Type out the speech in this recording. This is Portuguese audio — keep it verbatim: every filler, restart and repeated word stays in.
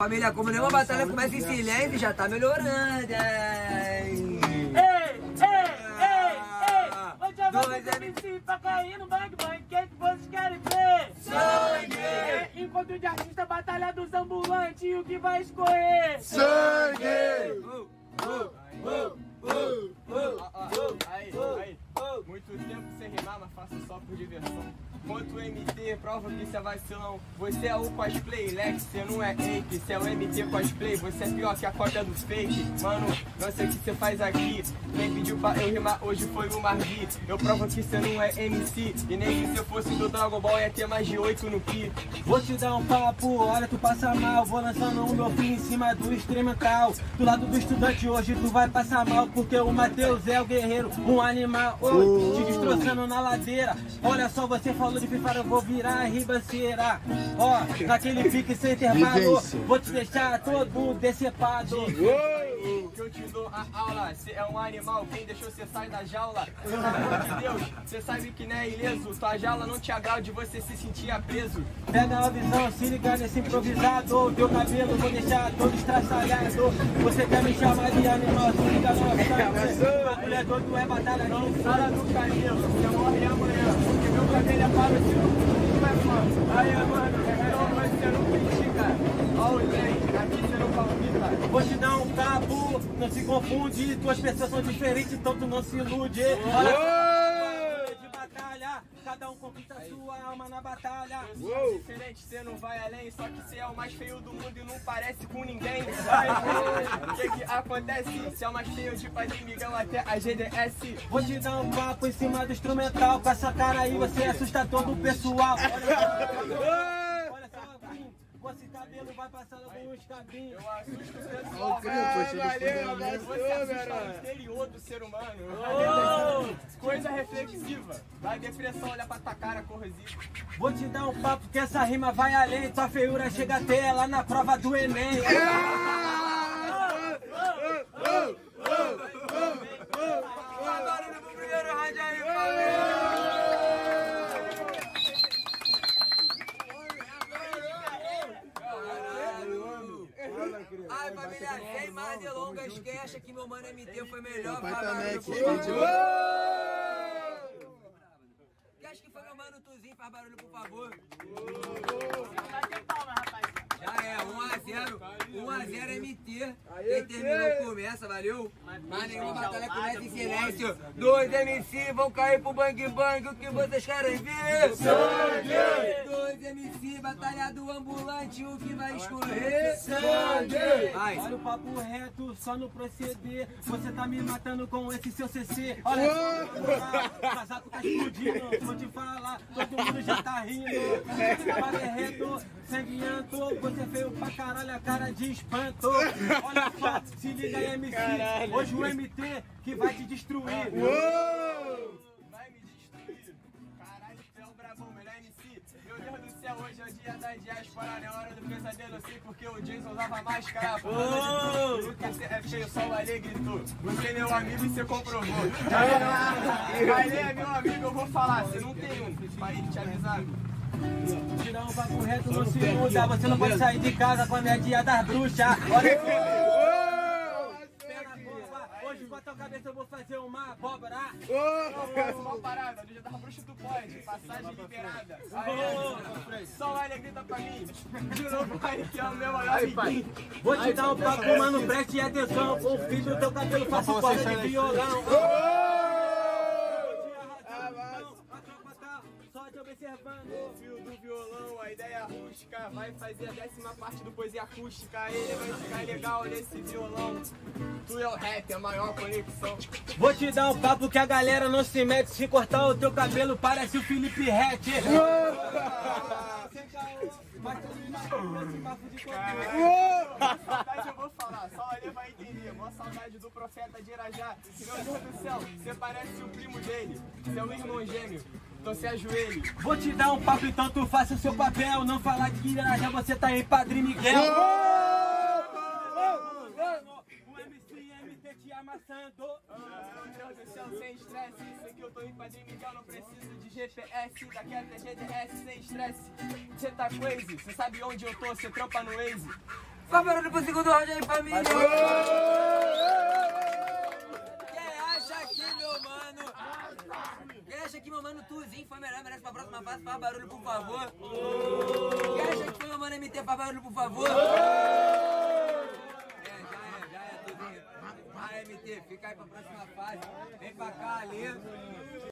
família, como nenhuma batalha começa em silêncio, já tá melhorando, hein? Ei, ei, ei, ei! Hoje eu vou com o M C pra cair no bang bang. O que é que vocês querem ver? Sangue! Encontro de artista, batalha dos ambulantes. E o que vai escorrer? Sangue! Uh, uh, uh, uh, uh, uh. Aí, aí. Muito tempo sem rimar, mas faço só por diversão. Quanto M T, prova que cê é vacilão. Você é o cosplay, Lex, cê não é ape. Cê é o M T cosplay, você é pior que a cópia do fake. Mano, não sei o que cê faz aqui. Quem pediu pra eu rimar hoje foi o Marvi. Eu provo que cê não é M C. E nem que cê fosse do Dragon Ball ia ter mais de oito no Pi. Vou te dar um papo, olha tu passa mal. Vou lançando o meu filho em cima do instrumental. Do lado do estudante hoje tu vai passar mal. Porque o Matheus é o guerreiro, um animal. Oi, te destroçando na ladeira. Olha só, você falou de preparo, eu vou virar a ribanceira. Ó, naquele pique sem intervalo, vou te deixar todo decepado. Que eu te dou a aula, cê é um animal, quem deixou cê sair da jaula? Pelo amor de Deus, cê sabe que não é ileso. Tua jaula não te agrade, você se sentia preso. Pega a visão, se liga nesse improvisado. Teu cabelo vou deixar todo estraçalhado. Você quer me chamar de animal, se liga no sangue. A mulher doido é batalha, não fala do cabelo. Você morre amanhã, porque meu cabelo é para o tiro. Aí, mano, então você não critica. Ó o trem, aqui você não palpita. Vou te dar um cabo, não se confunde. Tuas pessoas são diferentes, então tu não se ilude. Olha de batalha, cada um conquista a sua alma na batalha. Eu sou diferente, você não vai além. Só que você é o mais feio do mundo e não parece com ninguém. O que que acontece? Você é o mais feio de fazer migão até a G D S. Vou te dar um papo em cima do instrumental. Com essa cara aí você assusta todo o pessoal. Olha só, com esse cabelo vai passando alguns cabinhos. Eu assusto o pessoal. Valeu, você assusta o interior do ser humano. Oh! Coisa reflexiva. Vai depressão, olha pra tua cara corrosiva. Vou te dar um papo que essa rima vai além. Tua feiura chega até lá na prova do Enem. Agora no primeiro round aí, família! Ai, família, sem mais delongas, quem acha que meu mano M T foi melhor? Papai Fala também, barulho, que por vídeo. favor. Quem acha que foi meu mano Tuzinho? Faz barulho, por favor. Já é, um a zero, um a zero M T. Quem terminou começa, valeu? Mas nenhuma batalha começa em silêncio. Dois M C vão cair pro bang bang, o que vocês querem ver? Sangue! Dois M C, batalha do ambulante, o que vai escorrer? Sangue! Vai. Olha o papo reto, só no proceder. Você tá me matando com esse seu C C. Olha, o casaco tá explodindo. Vou te falar, todo mundo já tá rindo. Papo é reto, sanguinhento. Você é feio pra caralho, a cara de espanto. Olha só, se liga aí, M C. Caralho. Hoje o M T que vai te destruir. Vai me destruir. Caralho, tu é o brabão, melhor M C. Meu Deus do céu, hoje é o dia da diáspora, não é hora do pesadelo. Eu sei porque o Jason usava máscara. Oh! Porque você é feio, só o Ale gritou. Você é meu amigo e você comprovou. Ale é meu amigo, eu vou falar. Você não tem um pra ele te avisar. Tirar um papo reto não se muda. Você não pode sair de casa com a minha dia das bruxas. Olha aqui. Hoje com a tua cabeça eu vou fazer uma abóbora. Eu faço uma parada, no dia da bruxa tu pode, passagem liberada. Aí, só o Ale grita pra mim, de novo pai que é o meu maior amigo. Vou te dar um papo, mano, preste atenção. O fio do teu cabelo faço corda de violão. Só te observando. O fio do violão, a ideia rústica, vai fazer a décima parte do poesia acústica. Ele vai ficar legal nesse violão. Tu é o rap, a maior conexão. Vou te dar um papo que a galera não se mete. Se cortar o teu cabelo parece o Felipe Rett. Saudade eu vou falar, só ele vai entender. Mó saudade do profeta de Irajá. Meu Deus do céu, você parece o primo dele. Você é um irmão gêmeo, então se ajoelhe. Vou te dar um papo, então tu faça o seu papel. Não falar de Irajá, você tá em Padre Miguel. O M C M T te amassando. Meu Deus do céu, sem estresse. Sei que eu tô em Padre Miguel, não preciso de G P S. Daqui até G D S, sem estresse. Cê tá crazy, cê sabe onde eu tô, cê trampa no Waze. Faz barulho pro segundo round aí, família. Quem acha que meu mano... Quem acha que meu mano Tuzinho foi melhor, merece pra próxima fase, faz barulho, por favor. Quem acha que foi meu mano M T, faz barulho, por favor. Vai, M T, fica aí pra próxima fase. Vem pra cá ali.